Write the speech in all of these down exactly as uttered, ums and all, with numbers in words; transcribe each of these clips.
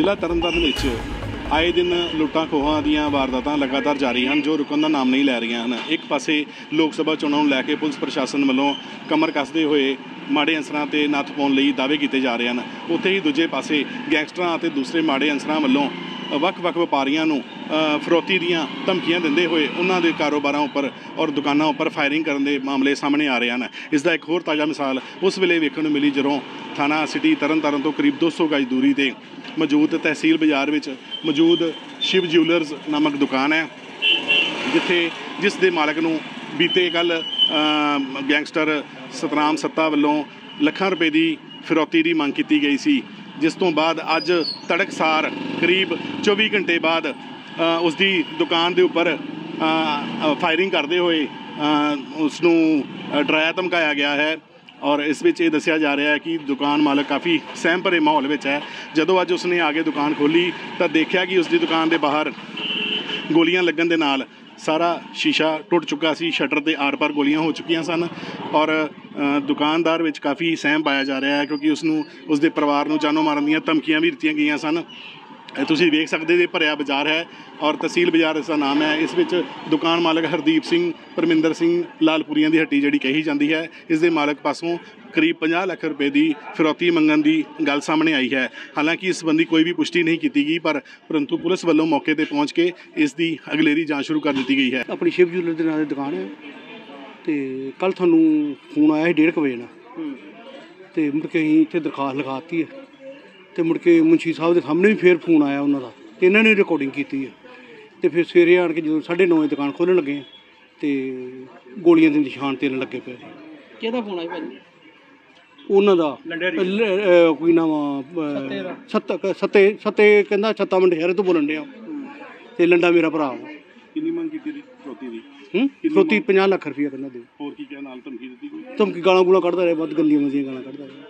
ਜ਼ਿਲ੍ਹਾ ਤਰਨਤਾਰਨ ਵਿੱਚ ਆਏ ਦਿਨ ਲੁੱਟਾਂ ਖੋਹਾਂ ਦੀਆਂ ਵਾਰਦਾਤਾਂ ਲਗਾਤਾਰ ਜਾਰੀ ਹਨ ਜੋ ਰੁਕਣ ਦਾ ਨਾਮ ਨਹੀਂ ਲੈ ਰਹੀਆਂ ਹਨ। ਇੱਕ ਪਾਸੇ ਲੋਕ ਸਭਾ ਚੋਣਾਂ ਨੂੰ ਲੈ ਕੇ ਪੁਲਿਸ ਪ੍ਰਸ਼ਾਸਨ ਵੱਲੋਂ ਕਮਰ ਕੱਸਦੇ ਹੋਏ ਮਾੜੇ ਅਨਸਰਾਂ 'ਤੇ ਨੱਥ ਪਾਉਣ ਲਈ ਦਾਅਵੇ ਕੀਤੇ ਜਾ ਰਹੇ ਹਨ। ਉੱਥੇ ਹੀ ਦੂਜੇ ਪਾਸੇ ਗੈਂਗਸਟਰਾਂ ਅਤੇ ਦੂਸਰੇ ਮਾੜੇ ਅਨਸਰਾਂ ਵੱਲੋਂ ਵੱਖ-ਵੱਖ ਵਪਾਰੀਆਂ ਨੂੰ ਫਰੋਤੀ ਦੀਆਂ ਧਮਕੀਆਂ ਦਿੰਦੇ ਹੋਏ ਉਹਨਾਂ ਦੇ ਕਾਰੋਬਾਰਾਂ ਉੱਪਰ ਔਰ ਦੁਕਾਨਾਂ ਉੱਪਰ ਫਾਇਰਿੰਗ ਕਰਨ ਦੇ ਮਾਮਲੇ ਸਾਹਮਣੇ ਆ ਰਹੇ ਹਨ। ਇਸ ਦਾ ਇੱਕ ਹੋਰ ਤਾਜ਼ਾ ਮਿਸਾਲ ਉਸ ਵੇਲੇ ਵੇਖਣ ਨੂੰ ਮਿਲੀ ਜਦੋਂ ਥਾਣਾ ਸਿਟੀ ਤਰਨਤਾਰਨ ਤੋਂ ਕਰੀਬ ਦੋ ਸੌ ਗਜ ਦੂਰੀ 'ਤੇ ਮੌਜੂਦ ਤਹਿਸੀਲ ਬਾਜ਼ਾਰ ਵਿੱਚ ਮੌਜੂਦ ਸ਼ਿਵ ਜਿਊਲਰਸ ਨਾਮਕ ਦੁਕਾਨ ਹੈ, ਜਿੱਥੇ ਜਿਸ ਦੇ ਮਾਲਕ ਨੂੰ ਬੀਤੇ ਕੱਲ੍ਹ ਗੈਂਗਸਟਰ ਸਤਨਾਮ ਸੱਤਾ ਵੱਲੋਂ ਲੱਖਾਂ ਰੁਪਏ ਦੀ ਫਿਰੌਤੀ ਦੀ ਮੰਗ ਕੀਤੀ ਗਈ ਸੀ, ਜਿਸ ਤੋਂ ਬਾਅਦ ਅੱਜ ਤੜਕਸਾਰ ਕਰੀਬ ਚੌਵੀ ਘੰਟੇ ਬਾਅਦ ਉਸ ਦੀ ਦੁਕਾਨ ਦੇ ਉੱਪਰ ਫਾਇਰਿੰਗ ਕਰਦੇ ਹੋਏ ਉਸ ਨੂੰ ਡਰਾਇਆ ਧਮਕਾਇਆ ਗਿਆ ਹੈ। ਔਰ ਇਸ ਵਿੱਚ ਇਹ ਦੱਸਿਆ ਜਾ ਰਿਹਾ ਹੈ ਕਿ ਦੁਕਾਨ ਮਾਲਕ ਕਾਫੀ ਸਹਿਮ ਭਰੇ ਮਾਹੌਲ ਵਿੱਚ ਹੈ। ਜਦੋਂ ਅੱਜ ਉਸਨੇ ਆ ਕੇ ਦੁਕਾਨ ਖੋਲ੍ਹੀ ਤਾਂ ਦੇਖਿਆ ਕਿ ਉਸ ਦੀ ਦੁਕਾਨ ਦੇ ਬਾਹਰ ਗੋਲੀਆਂ ਲੱਗਣ ਦੇ ਨਾਲ ਸਾਰਾ ਸ਼ੀਸ਼ਾ ਟੁੱਟ ਚੁੱਕਾ ਸੀ, ਸ਼ਟਰ ਦੇ ਆਰ ਪਾਰ ਗੋਲੀਆਂ ਹੋ ਚੁੱਕੀਆਂ ਸਨ ਔਰ ਦੁਕਾਨਦਾਰ ਵਿੱਚ ਕਾਫੀ ਸਹਿਮ ਪਾਇਆ ਜਾ ਰਿਹਾ ਹੈ, ਕਿਉਂਕਿ ਉਸ ਨੂੰ ਉਸ ਦੇ ਪਰਿਵਾਰ ਨੂੰ ਜਾਨੋਂ ਮਾਰਨ ਦੀਆਂ ਧਮਕੀਆਂ ਵੀ ਦਿੱਤੀਆਂ ਗਈਆਂ ਸਨ। ਤੁਸੀਂ ਵੇਖ ਸਕਦੇ ਜੇ ਭਰਿਆ ਬਾਜ਼ਾਰ ਹੈ ਔਰ ਤਹਿਸੀਲ ਬਾਜ਼ਾਰ ਇਸ ਦਾ ਨਾਮ ਹੈ। ਇਸ ਵਿੱਚ ਦੁਕਾਨ ਮਾਲਕ ਹਰਦੀਪ ਸਿੰਘ ਪਰਮਿੰਦਰ ਸਿੰਘ ਲਾਲਪੁਰੀਆਂ ਦੀ ਹੱਟੀ ਜਿਹੜੀ ਕਹੀ ਜਾਂਦੀ ਹੈ, ਇਸ ਦੇ ਮਾਲਕ ਪਾਸੋਂ ਕਰੀਬ ਪੰਜਾਹ ਲੱਖ ਰੁਪਏ ਦੀ ਫਿਰੌਤੀ ਮੰਗਣ ਦੀ ਗੱਲ ਸਾਹਮਣੇ ਆਈ ਹੈ। ਹਾਲਾਂਕਿ ਇਸ ਸੰਬੰਧੀ ਕੋਈ ਵੀ ਪੁਸ਼ਟੀ ਨਹੀਂ ਕੀਤੀ ਗਈ, ਪਰ ਪਰੰਤੂ ਪੁਲਿਸ ਵੱਲੋਂ ਮੌਕੇ 'ਤੇ ਪਹੁੰਚ ਕੇ ਇਸ ਦੀ ਅਗਲੇਰੀ ਜਾਂਚ ਸ਼ੁਰੂ ਕਰ ਦਿੱਤੀ ਗਈ ਹੈ। ਆਪਣੀ ਸ਼ਿਵ ਜਿਊਲਰ ਦੇ ਨਾਂ ਦੀ ਦੁਕਾਨ ਹੈ ਅਤੇ ਕੱਲ੍ਹ ਤੁਹਾਨੂੰ ਫੋਨ ਆਇਆ ਸੀ ਡੇਢ ਕੁ ਵਜੇ ਨਾਲ, ਅਤੇ ਮੁੜ ਕੇ ਅਸੀਂ ਇੱਥੇ ਦਰਖਾਸਤ ਲਿਖਾਤੀ ਹੈ ਅਤੇ ਮੁੜ ਕੇ ਮੁਨਸ਼ੀ ਸਾਹਿਬ ਦੇ ਸਾਹਮਣੇ ਵੀ ਫਿਰ ਫੋਨ ਆਇਆ ਉਹਨਾਂ ਦਾ, ਅਤੇ ਇਹਨਾਂ ਨੇ ਰਿਕਾਰਡਿੰਗ ਕੀਤੀ ਹੈ। ਅਤੇ ਫਿਰ ਸਵੇਰੇ ਆਣ ਕੇ ਜਦੋਂ ਸਾਢੇ ਨੌ ਵਜੇ ਦੁਕਾਨ ਖੋਲ੍ਹਣ ਲੱਗੇ ਅਤੇ ਗੋਲੀਆਂ ਦੇ ਨਿਸ਼ਾਨ ਤੇਰਨ ਲੱਗੇ ਪਏ। ਕਿਹਦਾ ਫੋਨ ਆਇਆ ਭਾਜੀ? ਉਹਨਾਂ ਦਾ ਕੋਈ ਨਾਮ ਸੱਤ ਸੱਤੇ ਸੱਤੇ ਕਹਿੰਦਾ ਛੱਤਾ ਮੰਡਿਆਰੇ ਤੋਂ ਬੋਲਣ ਡਿਆ, ਅਤੇ ਲੰਡਾ ਮੇਰਾ ਭਰਾ ਵਾ। ਕਿੰਨੀ ਮੰਗ ਕੀਤੀ ਫਰੋਤੀ ਦੀ? ਹੂੰ ਫਰੋਤੀ ਪੰਜਾਹ ਲੱਖ ਰੁਪਈਆ ਕਹਿੰਦਾ ਦੇ। ਹੋਰ ਕੀ ਕਿਹਾ ਨਾਲ? ਧਮਕੀ ਦਿੱਤੀ ਕੋਈ? ਧਮਕੀ ਗਾਲਾਂ ਗੂਲਾਂ ਕੱਢਦਾ ਰਿਹਾ, ਵੱਧ ਗੰਦੀਆਂ ਮੰਦੀਆਂ ਗਾਲਾਂ ਕੱਢਦਾ ਰਿਹਾ।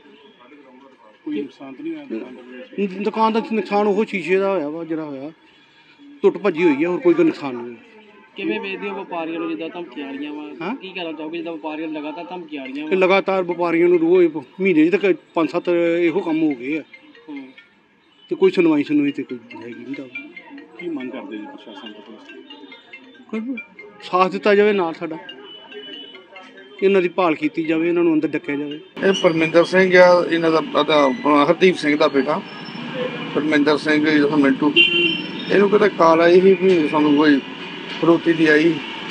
ਕੋਈ ਨੁਕਸਾਨ ਤਾਂ ਨਹੀਂ ਹੋਇਆ ਦੁਕਾਨ ਦਾ? ਨੁਕਸਾਨ ਉਹ ਸ਼ੀਸ਼ੇ ਦਾ ਹੋਇਆ ਵਾ ਜਿਹੜਾ ਹੋਇਆ, ਟੁੱਟ ਭੱਜੀ ਹੋਈ ਹੈ, ਹੋਰ ਕੋਈ ਕੋਈ ਨੁਕਸਾਨ ਨਹੀਂ। ਕਿਵੇਂ ਵੇਚਦੇ ਹੋ ਵਪਾਰੀਆਂ ਨੂੰ ਜਿੱਦਾਂ ਧਮਕੀਆਂ ਆ ਰਹੀਆਂ ਵਾ? ਕੀ ਕਹਿਣਾ ਚਾਹੋਗੇ ਜਿੱਦਾਂ ਵਪਾਰੀਆਂ ਨੂੰ ਲਗਾਤਾਰ ਧਮਕੀਆਂ ਆ ਰਹੀਆਂ ਵਾ? ਲਗਾਤਾਰ ਵਪਾਰੀਆਂ ਨੂੰ ਰੋਜ਼ ਮਹੀਨੇ 'ਚ ਤੱਕ ਪੰਜ ਸੱਤ ਇਹੋ ਕੰਮ ਹੋ ਗਏ ਆ, ਅਤੇ ਕੋਈ ਸੁਣਵਾਈ ਸੁਣਵਾਈ ਤੇ ਕੋਈ ਹੈਗੀ ਨਹੀਂ। ਤਾਂ ਕੀ ਮੰਗ ਕਰਦੇ ਜੀ ਪ੍ਰਸ਼ਾਸਨ ਤੋਂ? ਸਾਥ ਦਿੱਤਾ ਜਾਵੇ ਨਾਲ ਸਾਡਾ, ਇਹਨਾਂ ਦੀ ਭਾਲ ਕੀਤੀ ਜਾਵੇ, ਇਹਨਾਂ ਨੂੰ ਅੰਦਰ ਡੱਕਿਆ ਜਾਵੇ। ਇਹ ਪਰਮਿੰਦਰ ਸਿੰਘ ਆ, ਇਹਨਾਂ ਦਾ ਹਰਦੀਪ ਸਿੰਘ ਦਾ ਬੇਟਾ ਪਰਮਿੰਦਰ ਸਿੰਘ ਮਿੰਟੂ। ਇਹਨੂੰ ਕਿਤੇ ਕਾਲ ਆਈ ਸੀ ਵੀ ਸਾਨੂੰ ਕੋਈ ਫਰੋਤੀ ਦੀ ਆਈ।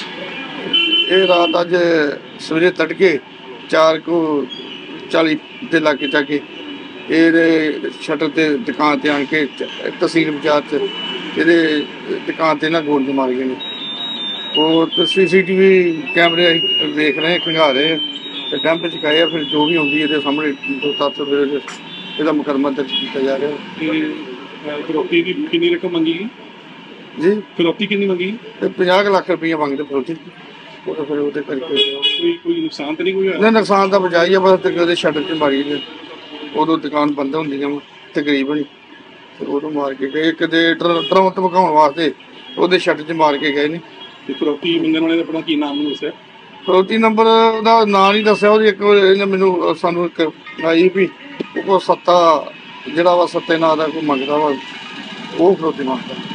ਇਹ ਰਾਤ ਅੱਜ ਸਵੇਰੇ ਤੜਕੇ ਚਾਰ ਕੁ ਚਾਲੀ ਦੇ ਲਾਗੇ ਜਾ ਕੇ ਇਹਦੇ ਸ਼ਟਰ 'ਤੇ ਦੁਕਾਨ 'ਤੇ ਆਣ ਕੇ ਤਹਿਸੀਲ ਬਾਜ਼ਾਰ 'ਚ ਇਹਦੇ ਦੁਕਾਨ 'ਤੇ ਨਾ ਗੋਲੀਆਂ ਮਾਰੀਆਂ ਨੇ। ਉਹ ਸੀ ਸੀ ਟੀ ਵੀ ਕੈਮਰੇ ਵੇਖ ਰਹੇ, ਖੰਗਾ ਰਹੇ ਅਤੇ ਡੈਂਪ ਚੁਕਾਏ ਆ। ਫਿਰ ਜੋ ਵੀ ਆਉਂਦੀ ਇਹਦੇ ਸਾਹਮਣੇ ਦੋ ਤੱਤ ਫਿਰ ਇਹਦਾ ਮੁਕੱਦਮਾ ਦਰਜ ਕੀਤਾ ਜਾ ਰਿਹਾ। ਫਿਰੌਤੀ ਦੀ ਕਿੰਨੀ ਰਕਮ ਮੰਗੀ ਜੀ? ਫਿਰੌਤੀ ਕਿੰਨੀ ਮੰਗੀ? ਤੇ ਪੰਜਾਹ ਕੁ ਲੱਖ ਰੁਪਈਆ ਮੰਗਦੇ ਫਿਰੌਤੀ। ਉਹ ਫਿਰ ਉਹਦੇ ਕਰਕੇ ਕੋਈ ਕੋਈ ਨੁਕਸਾਨ ਤਾਂ ਨਹੀਂ ਕੋਈ ਹੋਇਆ? ਨਹੀਂ, ਨੁਕਸਾਨ ਤਾਂ ਬਚਾਈ ਆ, ਬਸ ਤੇ ਉਹਦੇ ਸ਼ਟਰ 'ਚ ਮਾਰੀ ਨੇ। ਉਦੋਂ ਦੁਕਾਨ ਬੰਦ ਹੁੰਦੀਆਂ ਵਾ ਤਕਰੀਬਨ, ਅਤੇ ਉਦੋਂ ਮਾਰ ਕੇ ਗਏ। ਇੱਕ ਦੇ ਡਰਾਉਣ ਧਮਕਾਉਣ ਵਾਸਤੇ ਉਹਦੇ ਸ਼ਟਰ 'ਚ ਮਾਰ ਕੇ ਗਏ ਨੇ। ਅਤੇ ਫਿਰੌਤੀ ਮੰਗਣ ਵਾਲੇ ਨੇ ਆਪਣਾ ਕੀ ਨਾਮ ਨੂੰ ਦੱਸਿਆ? ਫਿਰੌਤੀ ਨੰਬਰ ਉਹਦਾ ਨਾਂ ਨਹੀਂ ਦੱਸਿਆ। ਉਹਦੀ ਇੱਕ ਇਹਨੇ ਮੈਨੂੰ ਸਾਨੂੰ ਇੱਕ ਆਈ ਵੀ ਉਹ ਸੱਤਾ ਜਿਹੜਾ ਵਾ ਸੱਤੇ ਨਾਂ ਦਾ ਕੋਈ ਮੰਗਦਾ ਵਾ, ਉਹ ਫਿਰੌਤੀ ਮੰਗਦਾ।